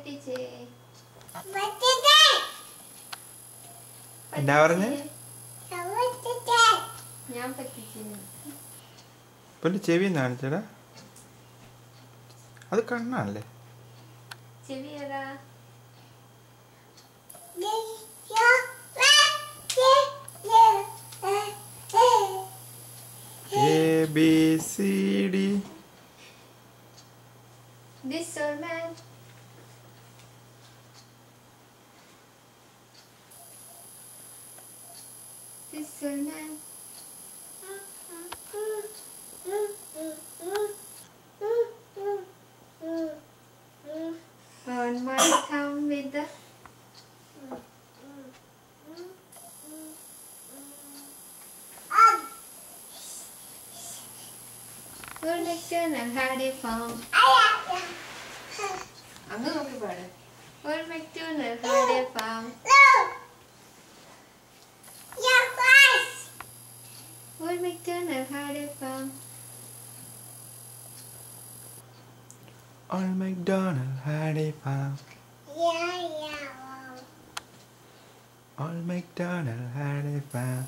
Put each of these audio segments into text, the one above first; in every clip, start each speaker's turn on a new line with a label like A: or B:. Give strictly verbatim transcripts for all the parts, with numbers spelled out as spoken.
A: പറ്റിച്ചേ
B: എന്താ പറഞ്ഞേ?
A: ഞാൻ പറ്റിച്ചു.
B: പിന്നെ ചെവി കാണിച്ചടാ. അത് കണ്ണാണല്ലേ?
A: ചെവി ഏതാ?
B: A B C D.
A: This old man. This old man. On my thumb with the Old MacDonald had a farm. അങ്ങ് നോക്കി പാട്. Old MacDonald had a farm. Old MacDonald had a farm.
B: Old MacDonald had a farm.
C: Yeah, yeah. Wow.
B: Old MacDonald had a farm.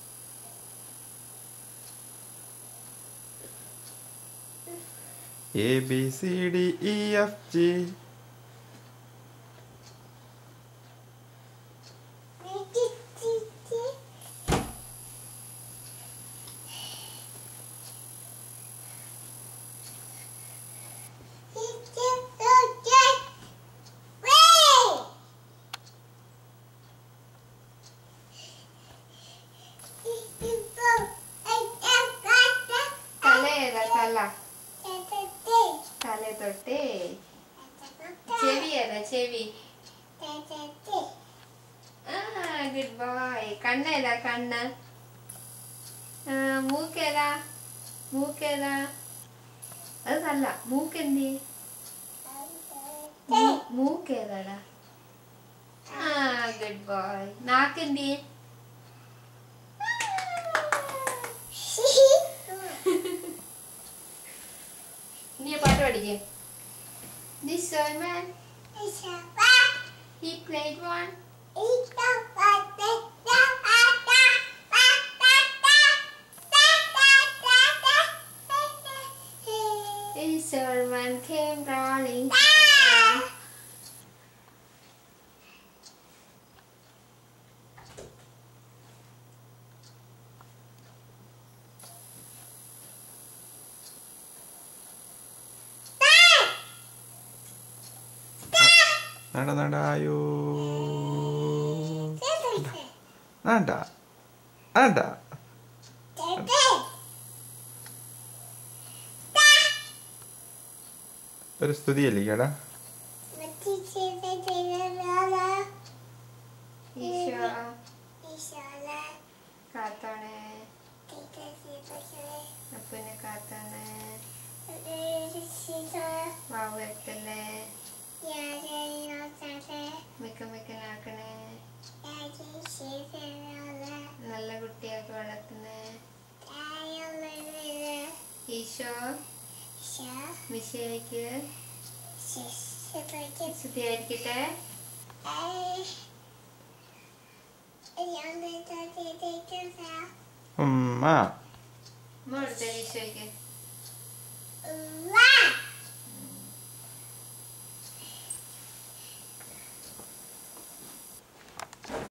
B: A B C D E F G.
A: തല തൊട്ടേ. ചെവി ഏതാ? ചെവി. ആ good boy. കണ്ണേതാ? കണ്ണ്. മൂക്കേതാ? മൂക്കേതാ? അത് തല്ല. മൂക്കെന്തി? മൂക്കേതാടാ? ആ ഗുഡ് ബോയ്. നാക്കെന്തി? നീ പാട്ട് പഠിക്കേ. This old man, he played one. This old man came crawling.
B: നട നടായോ വേണ്ട വേണ്ട. ഒരു സ്തുതിയല്ലേ കേടാ.
A: കാത്തോണേ അപ്പനെ കാത്തോണേ വാവ് എത്തല്ലേ മിക്ക മിക്കനാക്കണേ നല്ല കുട്ടിയാക്കി വളർത്തുന്നേ ഈശോ മിശിഹായ്ക്ക് സ്തുതിയായിരിക്കട്ടെ.
B: ഉമ്മ
A: മോളത്തെ ഈശോയ്ക്ക്